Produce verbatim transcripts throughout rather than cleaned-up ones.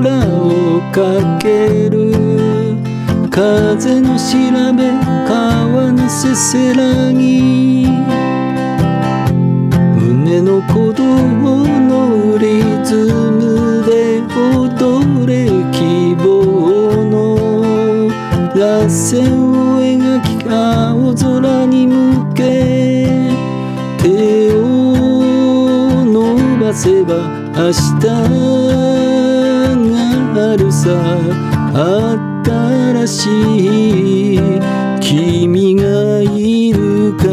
裏をかける。風の調べ川のせせらぎ、胸の鼓動のリズムで踊れ希望の螺旋を描き青空に向け手を伸ばせば明日があるさ。新しい君がいるから。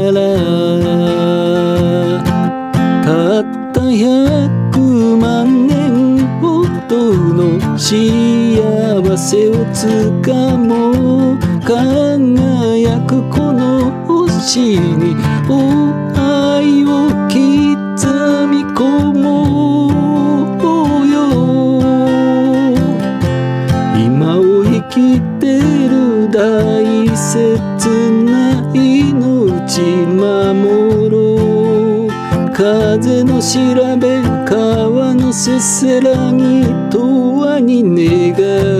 たったひゃくまんねんほどの幸せをつかもう。輝くこの星にお愛を刻み込もうよ。今を生きてる大切な命守ろう。風の調べ川のせせらぎ永遠に願